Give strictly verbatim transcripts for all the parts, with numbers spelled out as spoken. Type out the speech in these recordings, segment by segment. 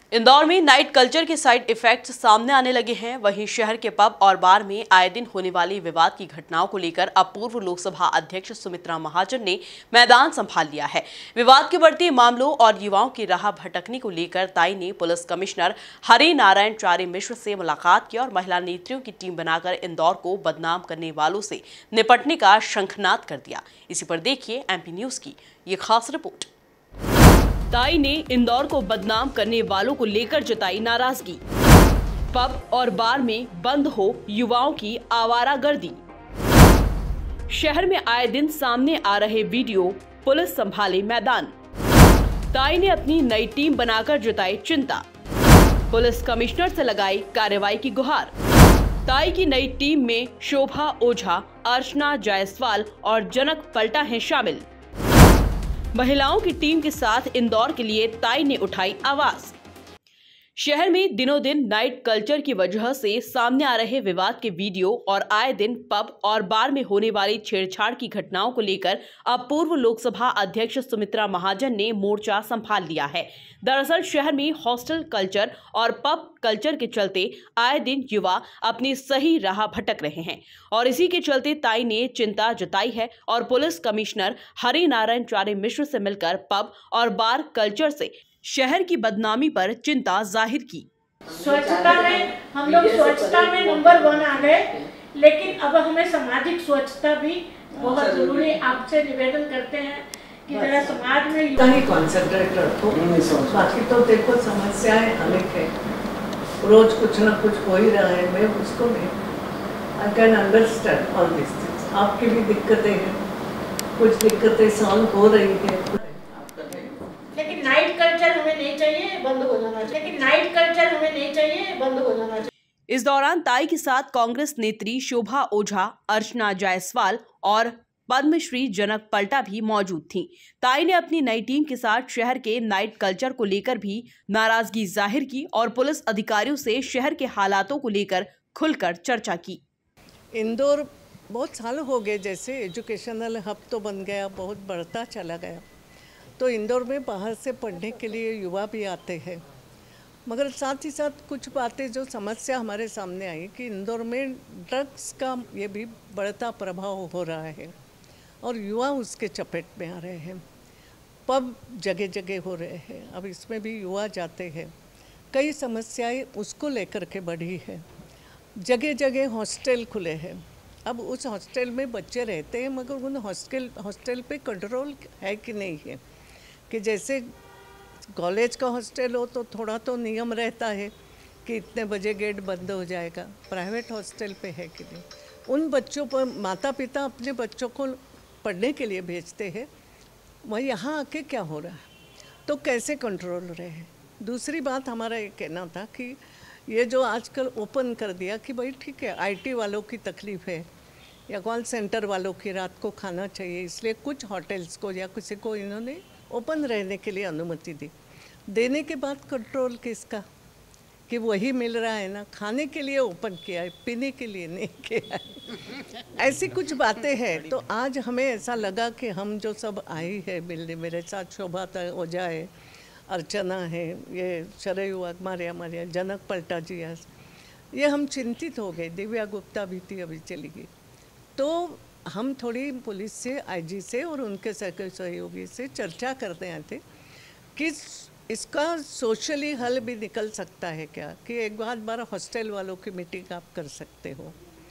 इंदौर में night culture के side effects सामने आने लगे हैं। वहीं शहर के पब और बार में आए दिन होने वाली विवाद की घटनाओं को लेकर अब पूर्व लोकसभा अध्यक्ष सुमित्रा महाजन ने मैदान संभाल लिया है। विवाद के बढ़ते मामलों और युवाओं की राह भटकने को लेकर ताई ने पुलिस कमिश्नर हरि नारायण चारे मिश्र से मुलाकात की और महिला नेत्रियों की टीम बनाकर इंदौर को बदनाम करने वालों से निपटने का शंखनाद कर दिया। इसी पर देखिए एमपी न्यूज की ये खास रिपोर्ट। ताई ने इंदौर को बदनाम करने वालों को लेकर जताई नाराजगी। पब और बार में बंद हो युवाओं की आवारागर्दी। शहर में आए दिन सामने आ रहे वीडियो, पुलिस संभाले मैदान। ताई ने अपनी नई टीम बनाकर जताई चिंता। पुलिस कमिश्नर से लगाई कार्रवाई की गुहार। ताई की नई टीम में शोभा ओझा, अर्चना जायसवाल और जनक पलटा हैं शामिल। महिलाओं की टीम के साथ इंदौर के लिए ताई ने उठाई आवाज। शहर में दिनों दिन नाइट कल्चर की वजह से सामने आ रहे विवाद के वीडियो और आए दिन पब और बार में होने वाली छेड़छाड़ की घटनाओं को लेकर अब पूर्व लोकसभा अध्यक्ष सुमित्रा महाजन ने मोर्चा संभाल लिया है। दरअसल शहर में हॉस्टल कल्चर और पब कल्चर के चलते आए दिन युवा अपनी सही राह भटक रहे हैं और इसी के चलते ताई ने चिंता जताई है और पुलिस कमिश्नर हरि नारायण चारे मिश्र से मिलकर पब और बार कल्चर से शहर की बदनामी पर चिंता जाहिर की। स्वच्छता में हम लोग स्वच्छता में नंबर वन आ गए, लेकिन अब हमें सामाजिक स्वच्छता भी बहुत जरूरी। आपसे निवेदन करते हैं कि जरा समाज में ही कॉन्सेंट्रेट रखो। बाकी तो देखो समस्याएं अनेक है, रोज कुछ ना कुछ हो ही रहा है। मैं उसको नहीं, I can understand all this things. आपकी भी दिक्कतें हैं, कुछ दिक्कतें सॉल्व हो रही है, लेकिन नाइट कल्चर हमें नहीं चाहिए, बंद हो जाना चाहिए। लेकिन नाइट कल्चर हमें नहीं चाहिए, बंद हो जाना चाहिए। इस दौरान ताई के साथ कांग्रेस नेत्री शोभा ओझा, अर्चना जायसवाल और पद्मश्री जनक पलटा भी मौजूद थीं। ताई ने अपनी नई टीम के साथ शहर के नाइट कल्चर को लेकर भी नाराजगी जाहिर की और पुलिस अधिकारियों से शहर के हालातों को लेकर खुलकर चर्चा की। इंदौर बहुत साल हो गए, जैसे एजुकेशनल हब तो बन गया, बहुत बढ़ता चला गया। तो इंदौर में बाहर से पढ़ने के लिए युवा भी आते हैं, मगर साथ ही साथ कुछ बातें जो समस्या हमारे सामने आई कि इंदौर में ड्रग्स का ये भी बढ़ता प्रभाव हो रहा है और युवा उसके चपेट में आ रहे हैं। पब जगह जगह हो रहे हैं, अब इसमें भी युवा जाते हैं। कई समस्याएं उसको लेकर के बढ़ी है। जगह जगह हॉस्टल खुले हैं, अब उस हॉस्टल में बच्चे रहते हैं, मगर उन हॉस्टल हॉस्टल पे कंट्रोल है कि नहीं है। कि जैसे कॉलेज का हॉस्टल हो तो थोड़ा तो नियम रहता है कि इतने बजे गेट बंद हो जाएगा। प्राइवेट हॉस्टल पे है कि नहीं। उन बच्चों पर माता पिता अपने बच्चों को पढ़ने के लिए भेजते हैं, वह यहाँ आके क्या हो रहा है, तो कैसे कंट्रोल रहे। दूसरी बात हमारा ये कहना था कि ये जो आजकल ओपन कर दिया कि भाई ठीक है, आईटी वालों की तकलीफ़ है या कॉल सेंटर वालों की रात को खाना चाहिए, इसलिए कुछ होटल्स को या किसी को इन्होंने ओपन रहने के लिए अनुमति दी। देने के बाद कंट्रोल किसका, कि वही मिल रहा है ना, खाने के लिए ओपन किया है, पीने के लिए नहीं किया है। ऐसी कुछ बातें हैं। तो आज हमें ऐसा लगा कि हम जो सब आई है मिलने, मेरे साथ शोभा ओझा है, अर्चना है, ये शरयू अगमारिया मारिया, जनक पलटा जी है, ये हम चिंतित हो गए। दिव्या गुप्ता भी थी, अभी चली गई। तो हम थोड़ी पुलिस से, आईजी से और उनके सहयोगी से चर्चा करते आए थे कि इसका सोशली हल भी निकल सकता है क्या, कि एक बार बार हॉस्टल वालों की मीटिंग आप कर सकते हो,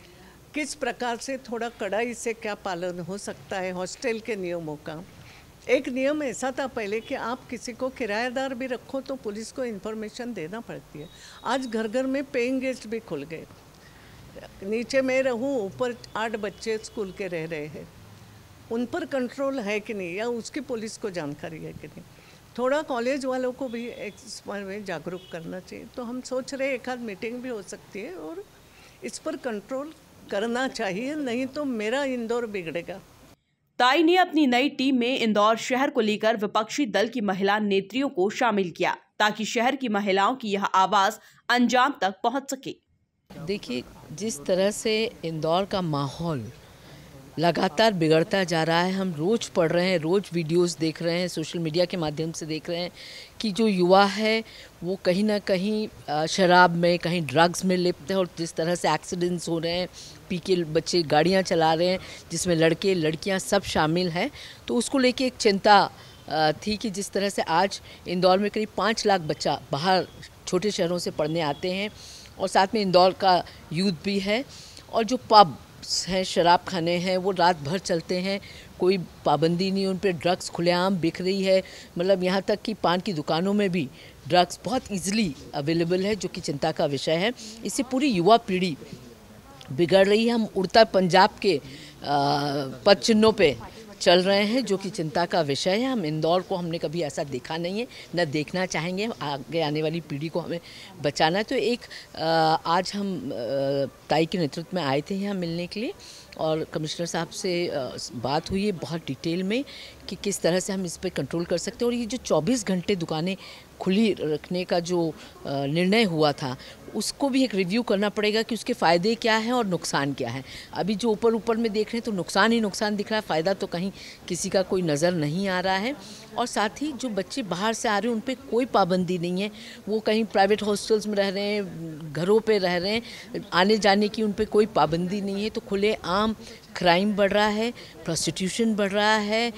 किस प्रकार से थोड़ा कड़ाई से क्या पालन हो सकता है हॉस्टल के नियमों का। एक नियम ऐसा था पहले कि आप किसी को किराएदार भी रखो तो पुलिस को इन्फॉर्मेशन देना पड़ती है। आज घर घर में पेइंग गेस्ट भी खुल गए। नीचे मैं रहूं, ऊपर आठ बच्चे स्कूल के रह रहे हैं, उन पर कंट्रोल है कि नहीं, या उसकी पुलिस को जानकारी है कि नहीं। थोड़ा कॉलेज वालों को भी इस बारे में जागरूक करना चाहिए। तो हम सोच रहे एक आध मीटिंग भी हो सकती है और इस पर कंट्रोल करना चाहिए, नहीं तो मेरा इंदौर बिगड़ेगा। ताई ने अपनी नई टीम में इंदौर शहर को लेकर विपक्षी दल की महिला नेत्रियों को शामिल किया ताकि शहर की महिलाओं की यह आवाज अंजाम तक पहुंच सके। देखिए, जिस तरह से इंदौर का माहौल लगातार बिगड़ता जा रहा है। हम रोज़ पढ़ रहे हैं, रोज़ वीडियोस देख रहे हैं, सोशल मीडिया के माध्यम से देख रहे हैं कि जो युवा है वो कहीं ना कहीं शराब में, कहीं ड्रग्स में लिप्त है, और जिस तरह से एक्सीडेंट्स हो रहे हैं, पी के बच्चे गाड़ियां चला रहे हैं जिसमें लड़के लड़कियां सब शामिल हैं, तो उसको लेके एक चिंता थी कि जिस तरह से आज इंदौर में करीब पाँच लाख बच्चा बाहर छोटे शहरों से पढ़ने आते हैं, और साथ में इंदौर का यूथ भी है, और जो पब हैं, शराब खाने हैं, वो रात भर चलते हैं, कोई पाबंदी नहीं उन पर, ड्रग्स खुलेआम बिक रही है, मतलब यहाँ तक कि पान की दुकानों में भी ड्रग्स बहुत इजीली अवेलेबल है, जो कि चिंता का विषय है। इससे पूरी युवा पीढ़ी बिगड़ रही है। हम उड़ता पंजाब के पद चिन्हों पे चल रहे हैं, जो कि चिंता का विषय है। हम इंदौर को हमने कभी ऐसा देखा नहीं है, न देखना चाहेंगे। आगे आने वाली पीढ़ी को हमें बचाना है। तो एक आज हम ताई के नेतृत्व में आए थे यहाँ मिलने के लिए, और कमिश्नर साहब से बात हुई है बहुत डिटेल में कि किस तरह से हम इस पर कंट्रोल कर सकते हैं। और ये जो चौबीस घंटे दुकानें खुली रखने का जो निर्णय हुआ था, उसको भी एक रिव्यू करना पड़ेगा कि उसके फ़ायदे क्या हैं और नुकसान क्या है। अभी जो ऊपर ऊपर में देख रहे हैं तो नुकसान ही नुकसान दिख रहा है, फ़ायदा तो कहीं किसी का कोई नज़र नहीं आ रहा है। और साथ ही जो बच्चे बाहर से आ रहे हैं उन पर कोई पाबंदी नहीं है, वो कहीं प्राइवेट हॉस्टल्स में रह रहे हैं, घरों पे रह रहे हैं, आने जाने की उन पर कोई पाबंदी नहीं है। तो खुले आम क्राइम बढ़ रहा है, प्रोस्टिट्यूशन बढ़ रहा है,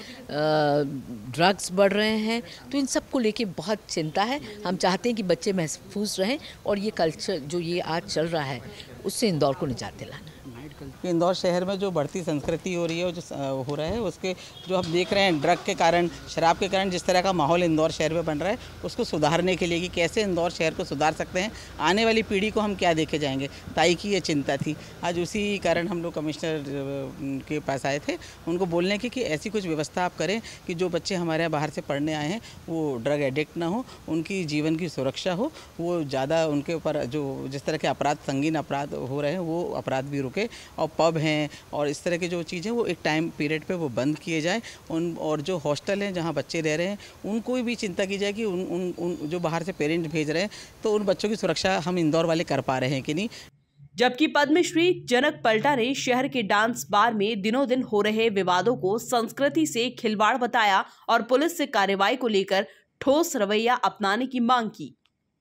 ड्रग्स बढ़ रहे हैं, तो इन सब को लेके बहुत चिंता है। हम चाहते हैं कि बच्चे महफूज रहें, और ये कल्चर जो ये आज चल रहा है उससे इंदौर को निजात दिलाना। इंदौर शहर में जो बढ़ती संस्कृति हो रही है, जो हो रहा है, उसके जो हम देख रहे हैं ड्रग के कारण, शराब के कारण जिस तरह का माहौल इंदौर शहर में बन रहा है, उसको सुधारने के लिए कि कैसे इंदौर शहर को सुधार सकते हैं, आने वाली पीढ़ी को हम क्या देके जाएंगे, ताई की ये चिंता थी। आज उसी कारण हम लोग कमिश्नर के पास आए थे, उनको बोलने की कि ऐसी कुछ व्यवस्था आप करें कि जो बच्चे हमारे यहाँ बाहर से पढ़ने आए हैं वो ड्रग एडिक्ट ना हो, उनकी जीवन की सुरक्षा हो, वो ज़्यादा उनके ऊपर जो जिस तरह के अपराध, संगीन अपराध हो रहे हैं, वो अपराध भी रुके, और पब हैं और इस तरह की जो चीज़ें वो एक टाइम पीरियड पे वो बंद किए जाए। उन और जो हॉस्टल हैं जहाँ बच्चे रह रहे हैं उनको भी चिंता की जाए कि उन उन, उन जो बाहर से पेरेंट्स भेज रहे हैं तो उन बच्चों की सुरक्षा हम इंदौर वाले कर पा रहे हैं कि नहीं। जबकि पद्मश्री जनक पलटा ने शहर के डांस बार में दिनों दिन हो रहे विवादों को संस्कृति से खिलवाड़ बताया और पुलिस से कार्रवाई को लेकर ठोस रवैया अपनाने की मांग की।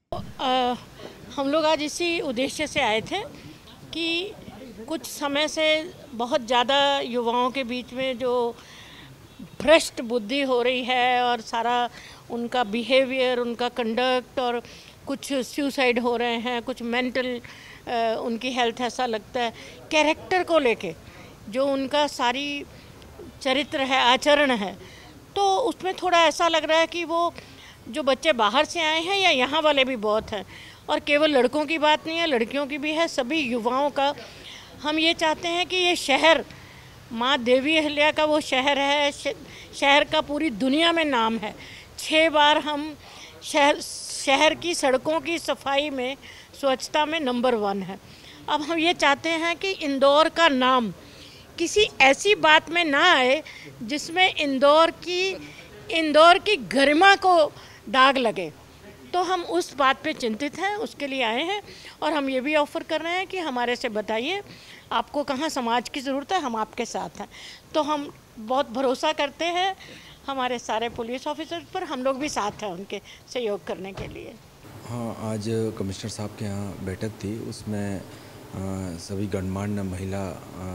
आ, हम लोग आज इसी उद्देश्य से आए थे कि कुछ समय से बहुत ज़्यादा युवाओं के बीच में जो भ्रष्ट बुद्धि हो रही है और सारा उनका बिहेवियर, उनका कंडक्ट, और कुछ सुसाइड हो रहे हैं, कुछ मेंटल उनकी हेल्थ ऐसा लगता है, कैरेक्टर को लेके जो उनका सारी चरित्र है, आचरण है, तो उसमें थोड़ा ऐसा लग रहा है कि वो जो बच्चे बाहर से आए हैं या यहाँ वाले भी बहुत हैं, और केवल लड़कों की बात नहीं है, लड़कियों की भी है, सभी युवाओं का। हम ये चाहते हैं कि ये शहर माँ देवी अहिल्या का वो शहर है, शहर का पूरी दुनिया में नाम है। छः बार हम शहर शहर की सड़कों की सफाई में, स्वच्छता में नंबर वन है। अब हम ये चाहते हैं कि इंदौर का नाम किसी ऐसी बात में ना आए जिसमें इंदौर की इंदौर की गरिमा को दाग लगे। तो हम उस बात पे चिंतित हैं, उसके लिए आए हैं, और हम ये भी ऑफ़र कर रहे हैं कि हमारे से बताइए आपको कहाँ समाज की ज़रूरत है, हम आपके साथ हैं। तो हम बहुत भरोसा करते हैं हमारे सारे पुलिस ऑफिसर पर, हम लोग भी साथ हैं उनके सहयोग करने के लिए। हाँ, आज कमिश्नर साहब के यहाँ बैठक थी, उसमें आ, सभी गणमान्य महिला आ,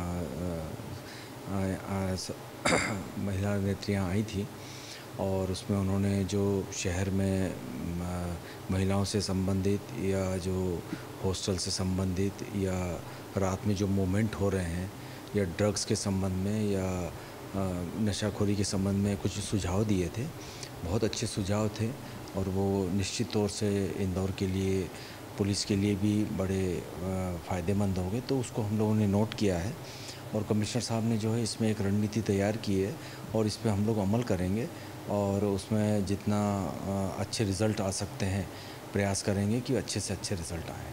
आ, आ, स, महिला नेत्रियाँ आई थी, और उसमें उन्होंने जो शहर में महिलाओं से संबंधित या जो हॉस्टल से संबंधित या रात में जो मूवमेंट हो रहे हैं या ड्रग्स के संबंध में या नशाखोरी के संबंध में कुछ सुझाव दिए थे। बहुत अच्छे सुझाव थे, और वो निश्चित तौर से इंदौर के लिए, पुलिस के लिए भी बड़े फ़ायदेमंद होंगे। तो उसको हम लोगों ने नोट किया है, और कमिश्नर साहब ने जो है इसमें एक रणनीति तैयार की है, और इस पर हम लोग अमल करेंगे, और उसमें जितना अच्छे रिज़ल्ट आ सकते हैं प्रयास करेंगे कि अच्छे से अच्छे रिज़ल्ट आएँ।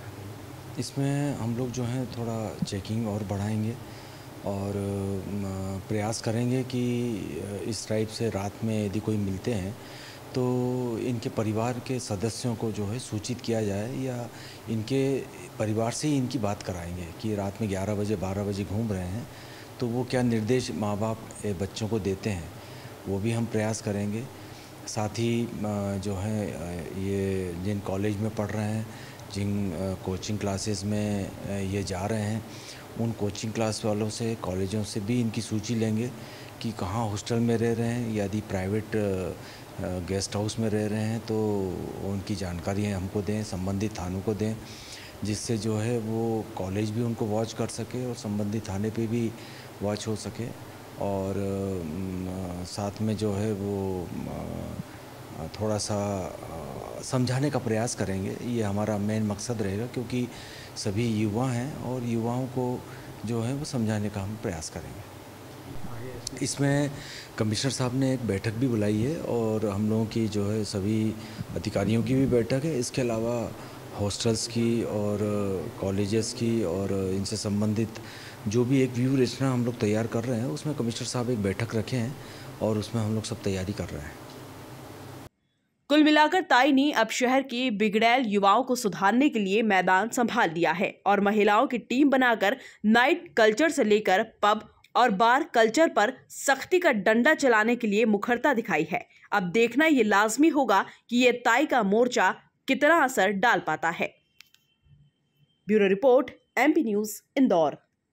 इसमें हम लोग जो हैं थोड़ा चेकिंग और बढ़ाएंगे, और प्रयास करेंगे कि इस टाइप से रात में यदि कोई मिलते हैं तो इनके परिवार के सदस्यों को जो है सूचित किया जाए, या इनके परिवार से ही इनकी बात कराएंगे कि रात में ग्यारह बजे बारह बजे घूम रहे हैं तो वो क्या निर्देश माँ बाप बच्चों को देते हैं वो भी हम प्रयास करेंगे। साथ ही जो है ये जिन कॉलेज में पढ़ रहे हैं, जिन कोचिंग क्लासेस में ये जा रहे हैं, उन कोचिंग क्लास वालों से, कॉलेजों से भी इनकी सूची लेंगे कि कहाँ हॉस्टल में रह रहे हैं, यदि प्राइवेट गेस्ट हाउस में रह रहे हैं तो उनकी जानकारी हमको दें, संबंधित थानों को दें, जिससे जो है वो कॉलेज भी उनको वॉच कर सके और संबंधित थाने पे भी वॉच हो सके। और साथ में जो है वो थोड़ा सा समझाने का प्रयास करेंगे, ये हमारा मेन मकसद रहेगा, क्योंकि सभी युवा हैं और युवाओं को जो है वो समझाने का हम प्रयास करेंगे। इसमें कमिश्नर साहब ने एक बैठक भी बुलाई है और हम लोगों की जो है सभी अधिकारियों की भी बैठक है। इसके अलावा हॉस्टल्स की और कॉलेजेस की और इनसे संबंधित जो भी एक व्यू रचना हम लोग तैयार कर रहे हैं, उसमें कमिश्नर साहब एक बैठक रखे हैं और उसमें हम लोग सब तैयारी कर रहे हैं। कुल मिलाकर ताई ने अब शहर के बिगड़ैल युवाओं को सुधारने के लिए मैदान संभाल लिया है और महिलाओं की टीम बनाकर नाइट कल्चर से लेकर पब और बार कल्चर पर सख्ती का डंडा चलाने के लिए मुखरता दिखाई है। अब देखना ये लाजमी होगा कि ये ताई का मोर्चा कितना असर डाल पाता है। Bureau report, MP news, Indore.